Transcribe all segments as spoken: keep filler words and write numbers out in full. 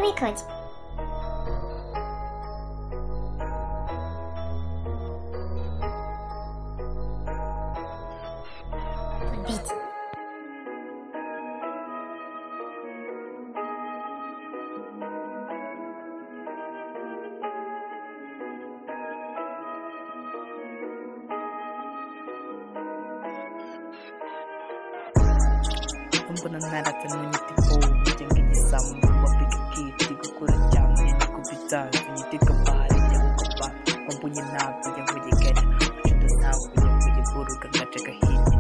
Record. Beat. Mbona naratanonye tipo njya ngisambu bapika kiti gukora cyane nikubita nyiteka bari njya gukapa mbunye ntabwo njya kugegera nshuti ntabwo njya kugeburuka ngacaka hiti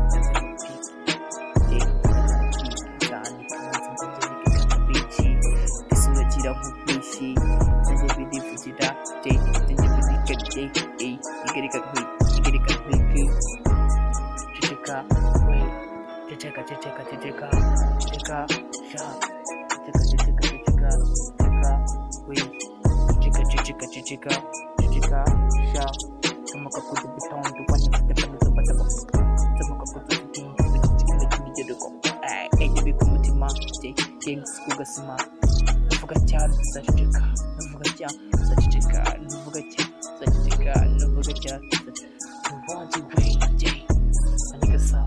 cyane bici isuragira nk'ubwishi njye bidivugira je njye bidika je eh igereka nkwi igereka nkwi ceceka we ceceka ceceka ceceka ceceka sha ceceka ceceka ceceka ceceka we ceceka ceceka ceceka ceceka sha sama kakutu beton tu pani depan tu pada sama kakutu ting ceceka ceceka jadi kok eh eh jadi kumutima je gengs kugasima nuvuga cyane sa ceceka nuvuga cyane sa ceceka nuvuga cyane sa ceceka nuvuga cyane nuvuga we je anika sa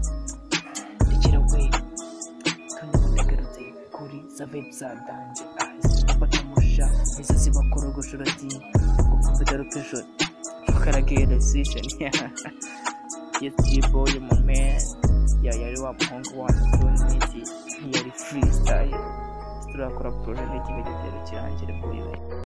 Saved zadanje ahise batamusha izo zibakora gushurati kuvuga rupejo karagera session yes boy my man ya yari wa muhungu wa Tony yari freestyle turakora project y'ikigero kirangira kuri we.